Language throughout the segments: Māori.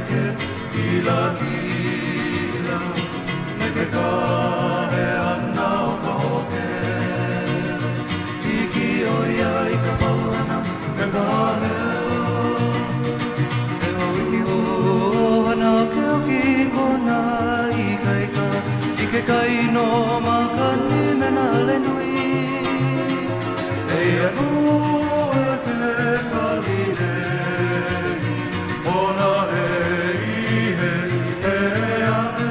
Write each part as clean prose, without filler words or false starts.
ke kila kila me ke kahe ana o ka hoke iki o ia I ka pauana me kaheo e hoi o Hanakeoke kona I kaika I ke kai no makani me na lenui e anu e ke kalire ona he ihe e ane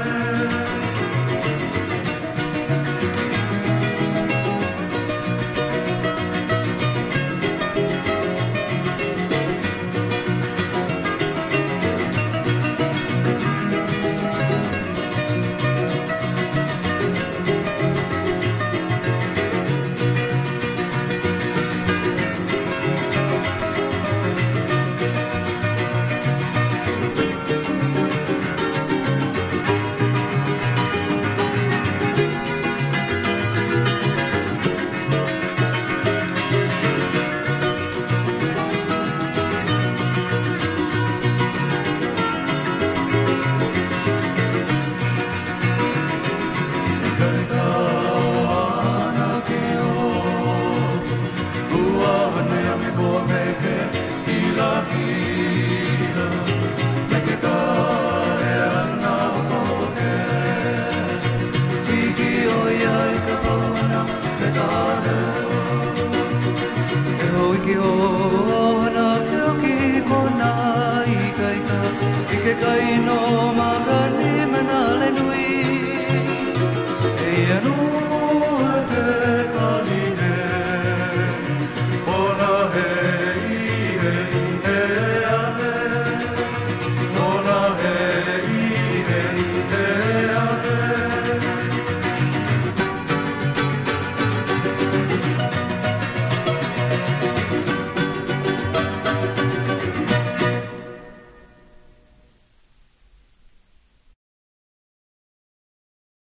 Hanakeoke kona I kaika I ke kai no ma